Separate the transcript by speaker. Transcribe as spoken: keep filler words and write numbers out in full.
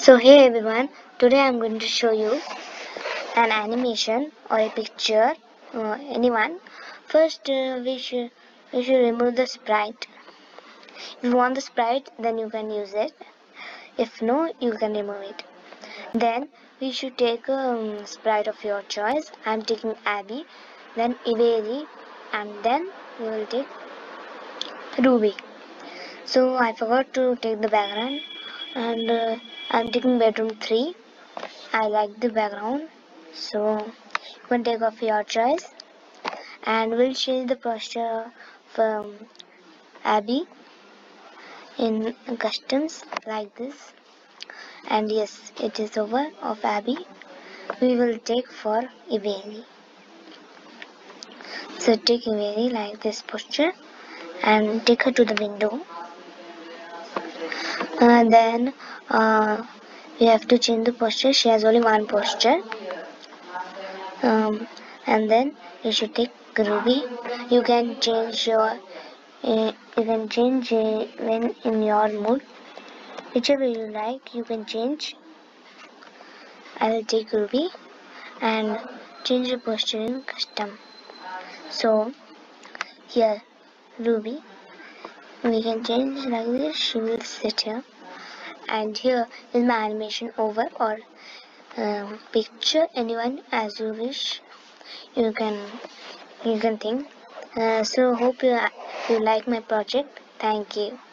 Speaker 1: So hey everyone, today I'm going to show you an animation or a picture, uh, anyone. First uh, we should we should remove the sprite. If you want the sprite, then you can use it. If no, you can remove it. Then we should take a um, sprite of your choice. I'm taking Abby, then Iveri, and then we will take Ruby. So I forgot to take the background, and uh, I'm taking bedroom three. I like the background, so you can take off your choice, and we'll change the posture from Abby in customs like this. And yes, it is over of Abby. We will take for Iveri. So take Iveri like this posture and take her to the window. And then uh, we have to change the posture. She has only one posture. Um, and then you should take Ruby. You can change your uh, you can change uh, when in your mood, whichever you like you can change. I will take Ruby and change the posture in custom. So here Ruby, we can change like this. She will sit here, and here is my animation over, or um, picture, anyone as you wish. You can you can think. Uh, so hope you, you like my project. Thank you.